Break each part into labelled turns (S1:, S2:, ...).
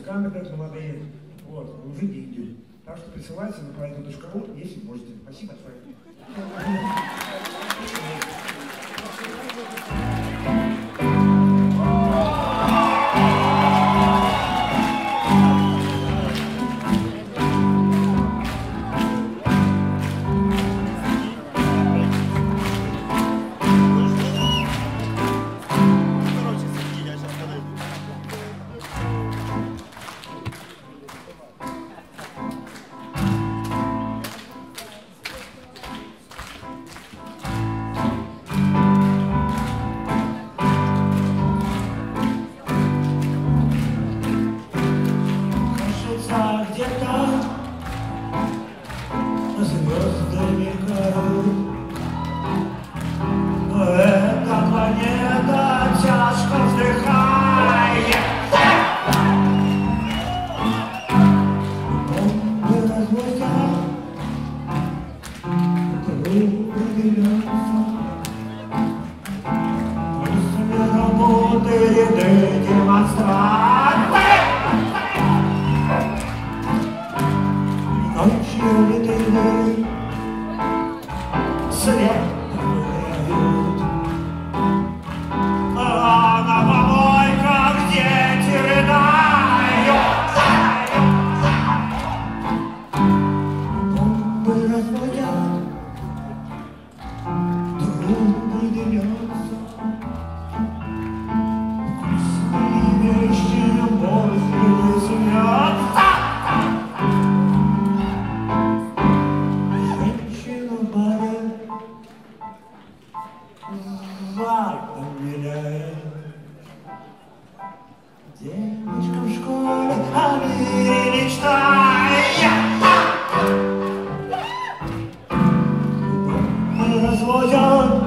S1: музыканты как молодые, вот, уже деньги. Так что присылайте на поэту.ру, если можете. Спасибо большое. Где-то звезды мигают, но эта планета тяжко вздыхает. Бомбы разводят, трубы делятся, после работы ряды демонстрантов. Ночью летели, свет пылают, а на помойках дети рыдают. Бомбы разводят, трубы делятся, вкусные вещи любовь смеется. Варто меняет девочка в школе о мире мечтает. Мы разводят,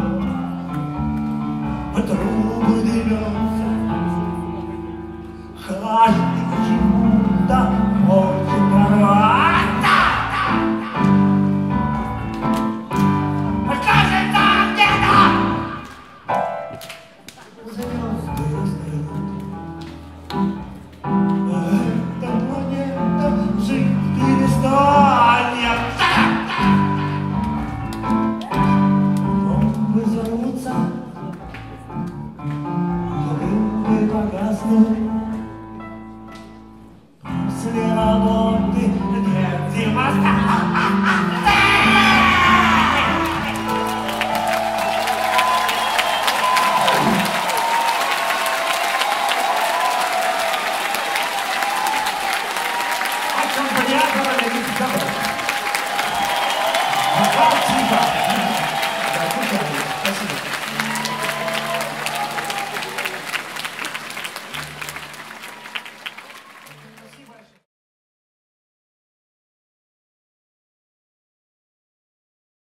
S1: трубы дымятся, каждый почему-то хочет порвать. После работы нет демонстрации. Аккомпаниатор Олег Ильич.